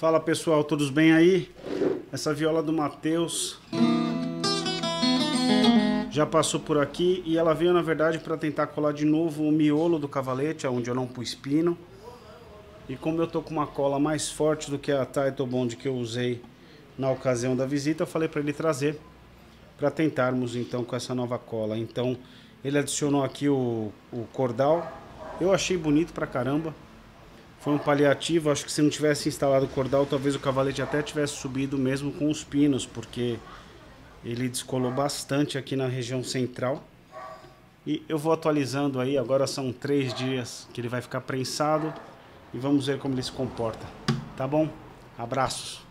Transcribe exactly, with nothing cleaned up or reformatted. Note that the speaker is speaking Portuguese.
Fala pessoal, todos bem aí? Essa viola do Matheus já passou por aqui e ela veio na verdade para tentar colar de novo o miolo do cavalete, onde eu não pus pino. E como eu tô com uma cola mais forte do que a Title Bond que eu usei na ocasião da visita, eu falei para ele trazer para tentarmos então com essa nova cola. Então ele adicionou aqui o, o cordal, eu achei bonito pra caramba. Foi um paliativo, acho que se não tivesse instalado o cordal, talvez o cavalete até tivesse subido mesmo com os pinos, porque ele descolou bastante aqui na região central. E eu vou atualizando aí, agora são três dias que ele vai ficar prensado e vamos ver como ele se comporta. Tá bom? Abraços!